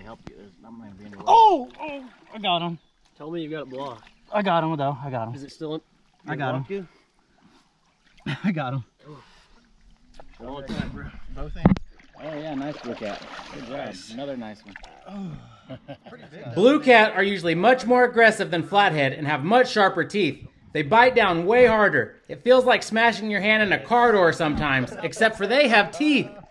help you. There's not going to be any way. Oh! Oh! I got him. Tell me you got it blocked. I got him though. I got him. Is it still in? I got him. I got him. All the time, bro. Both ends. Oh yeah, nice blue cat. Good job. Another nice one. Blue cat are usually much more aggressive than flathead and have much sharper teeth. They bite down way harder. It feels like smashing your hand in a car door sometimes, except for they have teeth.